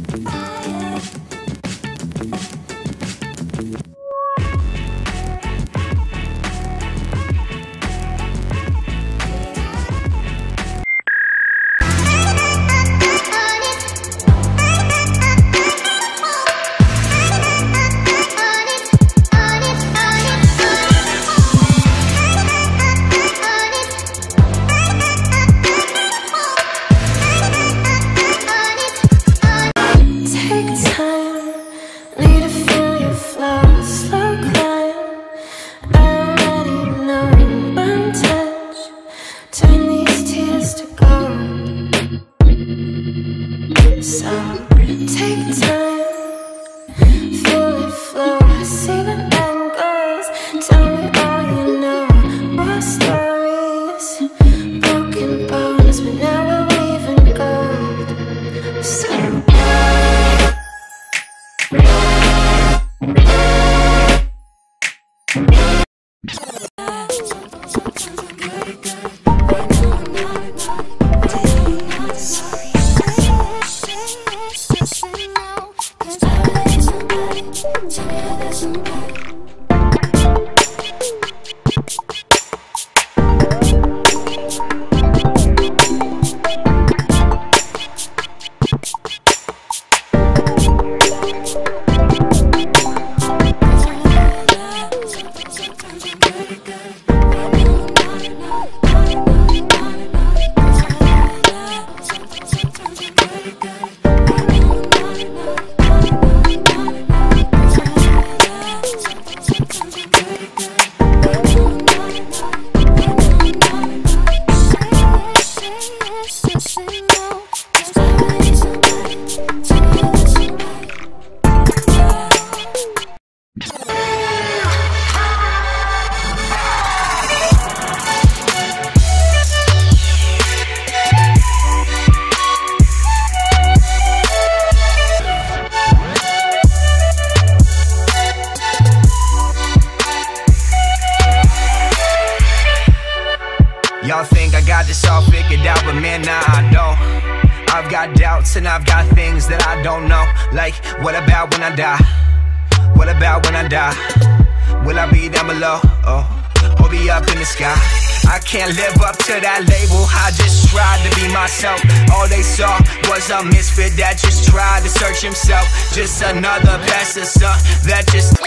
Y'all think I got this all figured out, but man, nah, I don't. I've got doubts and I've got things that I don't know. Like, what about when I die? What about when I die? Will I be down below? Oh, or be up in the sky? I can't live up to that label, I just tried to be myself. All they saw was a misfit that just tried to search himself. Just another bastard son that just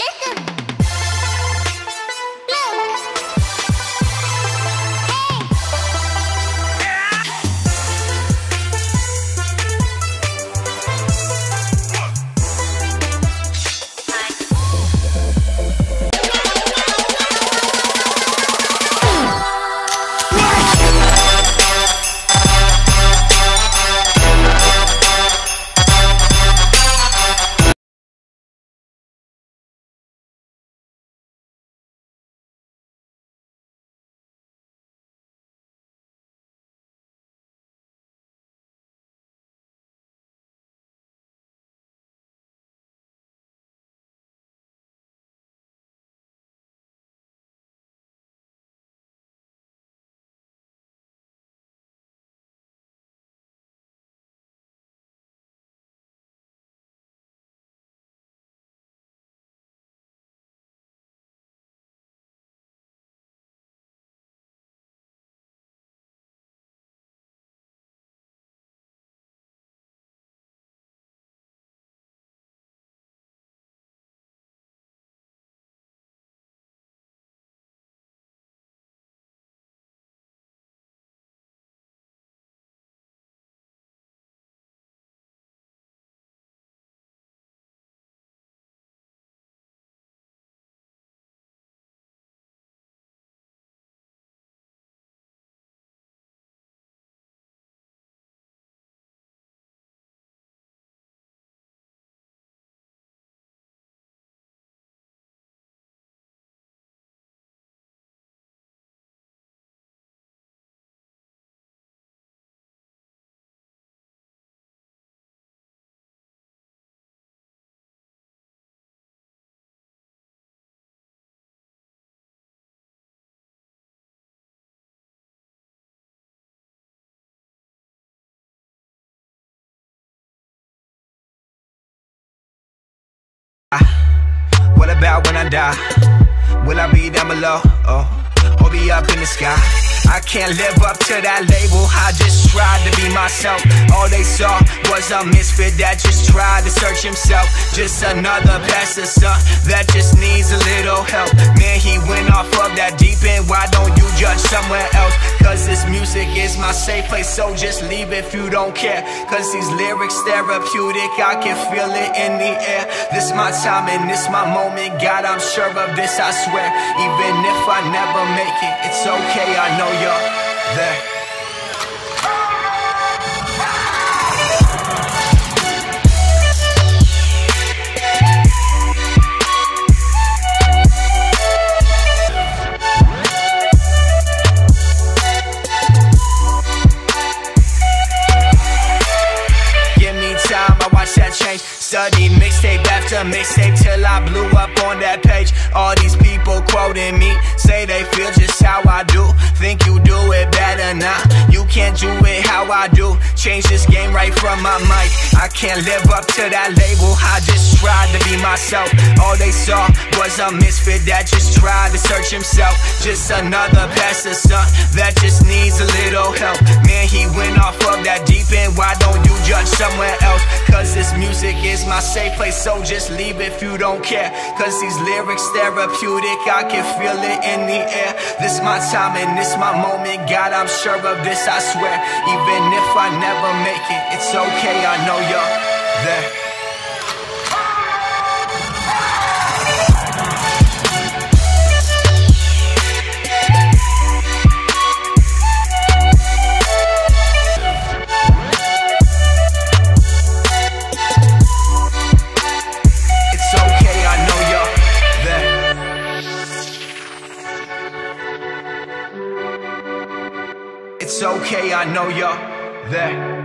about when I die? Will I be down below, or be up in the sky? I can't live up to that label, I just tried to be myself. All they saw was a misfit that just tried to search himself. Just another pastor son that just needs a little help. Man, he went off of that deep end, why don't you judge somewhere else? Cause this music is my safe place, so just leave if you don't care. Cause these lyrics therapeutic, I can feel it in the air. This my time and this my moment, God, I'm sure of this, I swear. Even if I never make it, it's okay, I know you're there. Give me time, I watch that change. Studied mixtape after mixtape till I blew up on that page. All these people quoting me, say they feel just how I do. Think you do it better now, you can't do it how I do. Change this game right from my mic, I can't live up to that label, I just tried to be myself. All they saw was a misfit that just tried to search himself. Just another pastor son that just needs a little help. Man, he went off of that deep end, why don't you judge somewhere else? Cause this music is my safe place, so just leave if you don't care. Cause these lyrics therapeutic, I can feel it in the air. This my time and this my moment, God, I'm sure of this, I swear. Even if I never make it, it's okay, I know you're there. It's okay, I know you're there.